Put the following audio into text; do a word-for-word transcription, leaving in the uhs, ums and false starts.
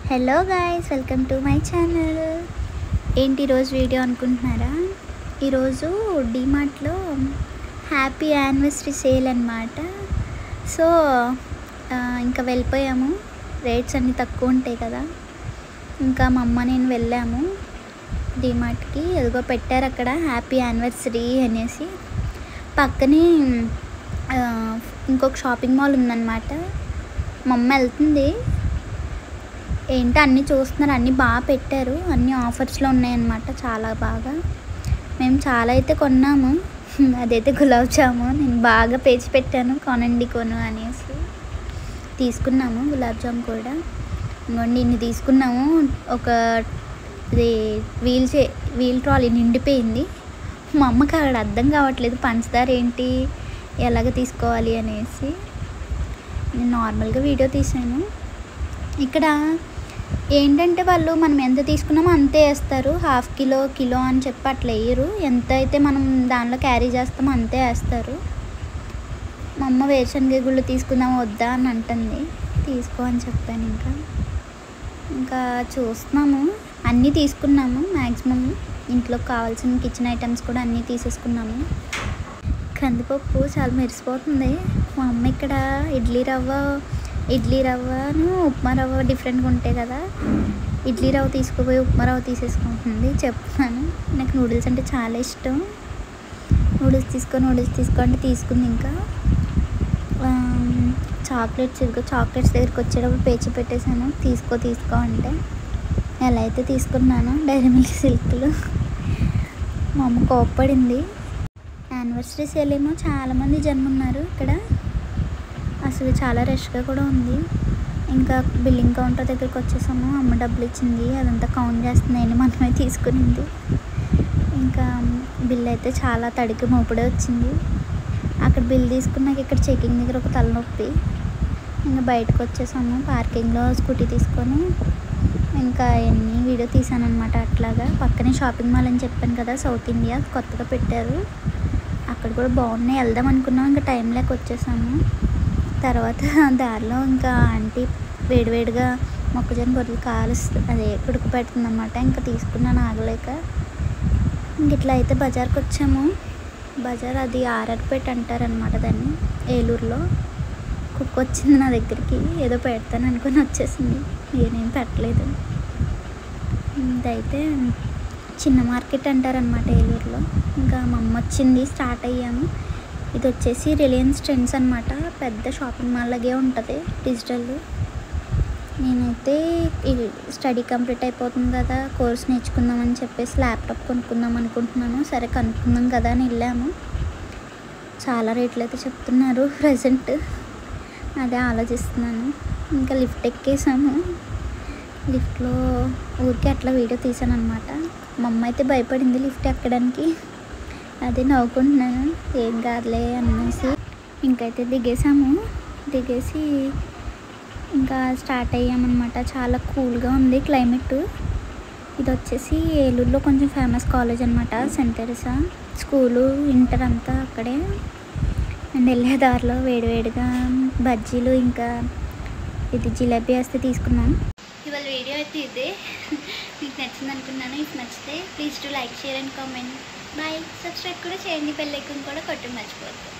Hello guys, welcome to my channel. ఏంటి ఈరోజు video అనుకుంటున్నారా? ఈరోజు డిమార్ట్లో హ్యాపీ యానివర్సరీ సేల్ అన్నమాట. సో ఇంకా వెళ్ళిపోయాము. రేట్స్ అన్నీ తక్కువ ఉంటాయి కదా. ఇంకా మా అమ్మ నేను వెళ్ళాము డిమార్ట్కి. ఎదుగో పెట్టారు అక్కడ హ్యాపీ యానివర్సరీ అనేసి. పక్కనే ఇంకొక షాపింగ్ మాల్ ఉందన్నమాట. మా అమ్మ వెళ్తుంది. ఏంటో అన్నీ చూస్తున్నారు, అన్నీ బాగా పెట్టారు, అన్నీ ఆఫర్స్లో ఉన్నాయన్నమాట. చాలా బాగా మేము చాలా అయితే కొన్నాము. అదైతే గులాబ్ జాము నేను బాగా పేచి పెట్టాను, కొనండి కొను అనేసి తీసుకున్నాము. గులాబ్ జామ్ కూడా ఇంకోండి ఇన్ని తీసుకున్నాము. ఒక ఇది వీల్ చే వీల్ ట్రాలీ నిండిపోయింది. మా అమ్మకి అక్కడ అర్థం కావట్లేదు పంచదార ఏంటి ఎలాగ తీసుకోవాలి అనేసి. నేను నార్మల్గా వీడియో తీసాను. ఇక్కడ ఏంటంటే వాళ్ళు మనం ఎంత తీసుకున్నామో అంతే వేస్తారు. హాఫ్ కిలో కిలో అని చెప్పి అట్లా వేయరు. ఎంత అయితే మనం దానిలో క్యారీ చేస్తామో అంతే వేస్తారు. మా అమ్మ వేరుశనగ గుళ్ళు తీసుకుందామా వద్దా అని అంటుంది. తీసుకో అని చెప్పాను. ఇంకా ఇంకా చూస్తున్నాము. అన్నీ తీసుకున్నాము మ్యాక్సిమం. ఇంట్లోకి కావాల్సిన కిచెన్ ఐటమ్స్ కూడా అన్నీ తీసేసుకున్నాము. కందిపప్పు చాలా మెరిసిపోతుంది. మా అమ్మ ఇక్కడ ఇడ్లీ రవ్వ ఇడ్లీ రవ్వను ఉప్మా రవ్వ డిఫరెంట్గా ఉంటాయి కదా. ఇడ్లీ రవ్వ తీసుకుపోయి ఉప్మా రవ్వ తీసేసుకుంటుంది. చెప్తున్నాను, నాకు నూడిల్స్ అంటే చాలా ఇష్టం. నూడిల్స్ తీసుకో నూడిల్స్ తీసుకో అంటే తీసుకుంది. ఇంకా చాక్లెట్స్ ఇదిగో చాక్లెట్స్ దగ్గరికి వచ్చేటప్పుడు పేచి పెట్టేశాను. తీసుకో తీసుకో అంటే ఎలా అయితే తీసుకున్నాను. డైరీ మిల్క్ సిల్క్లు. మా అమ్మ కోప్పడింది. యానివర్సరీ సేల్ ఏమో చాలామంది జనం ఉన్నారు ఇక్కడ. అసలు చాలా రష్గా కూడా ఉంది. ఇంకా బిల్లింగ్ కౌంటర్ దగ్గరికి వచ్చేసాము. అమ్మ డబ్బులు ఇచ్చింది, అదంతా కౌంట్ చేస్తుంది, మనమే తీసుకునింది. ఇంకా బిల్ అయితే చాలా తడికి మోపుడే వచ్చింది. అక్కడ బిల్ తీసుకున్నాక ఇక్కడ చెకింగ్ దగ్గర ఒక తలనొప్పి. ఇంకా బయటకు వచ్చేసాము. పార్కింగ్లో స్కూటీ తీసుకొని ఇంకా ఎన్ని వీడియో తీసాను అనమాట. అట్లాగా పక్కనే షాపింగ్ మాల్ అని చెప్పాను కదా, సౌత్ ఇండియా కొత్తగా పెట్టారు. అక్కడ కూడా బాగున్నాయి, వెళ్దాం అనుకున్నాం. ఇంకా టైం లేక వచ్చేసాము. తర్వాత దారిలో ఇంకా ఆంటీ వేడివేడిగా మొక్కజొన్న బొర్రెలు కాలుస్తు అదే ఉడుకు పెడుతుంది అన్నమాట. ఇంకా తీసుకున్నాను ఆగలేక. ఇంక ఇట్లా అయితే బజార్కి వచ్చాము. బజార్ అది ఆర్ఆర్పేట అంటారనమాట దాన్ని, ఏలూరులో. కుక్క వచ్చింది నా దగ్గరికి, ఏదో పెడతాను అనుకుని వచ్చేసింది. నేనేం పెట్టలేదు. ఇదైతే చిన్న మార్కెట్ అంటారనమాట ఏలూరులో. ఇంకా మా అమ్మ వచ్చింది, స్టార్ట్ అయ్యాము. ఇది వచ్చేసి రిలయన్స్ ట్రెండ్స్ అనమాట. పెద్ద షాపింగ్ మాల్ లాగే ఉంటుంది, డిజిటల్. నేనైతే స్టడీ కంప్లీట్ అయిపోతుంది కదా, కోర్స్ నేర్చుకుందామని చెప్పేసి ల్యాప్టాప్ కొనుక్కుందాం అనుకుంటున్నాను. సరే కనుక్కుందాం కదా అని వెళ్ళాము. చాలా రేట్లు అయితే చెప్తున్నారు ప్రజెంట్, అదే ఆలోచిస్తున్నాను. ఇంకా లిఫ్ట్ ఎక్కేసాము. లిఫ్ట్లో ఊరికే అట్లా వీడియో తీసాను అనమాట. మా అమ్మ అయితే భయపడింది లిఫ్ట్ ఎక్కడానికి. అదే నవ్వుకుంటున్నాను, ఏం కాదులే అనేసి. ఇంకైతే దిగేసాము. దిగేసి ఇంకా స్టార్ట్ అయ్యామన్నమాట. చాలా కూల్గా ఉంది క్లైమేట్. ఇది వచ్చేసి ఏలూరులో కొంచెం ఫేమస్ కాలేజ్ అనమాట, సెంట్ తెరిసా స్కూలు, ఇంటర్ అంతా అక్కడే. అండ్ వెళ్ళే దారిలో వేడివేడిగా బజ్జీలు ఇంకా ఇది జిలేబీ వేస్తే తీసుకున్నాం. ఇవాళ వీడియో అయితే ఇదే. మీకు నచ్చింది అనుకున్నాను. ఇఫ్ నచ్చితే please to like, share and comment. Bye. Subscribe కూడా చేయండి, బెల్ ఐకాన్ కూడా కొట్టడం మర్చిపోవద్దు.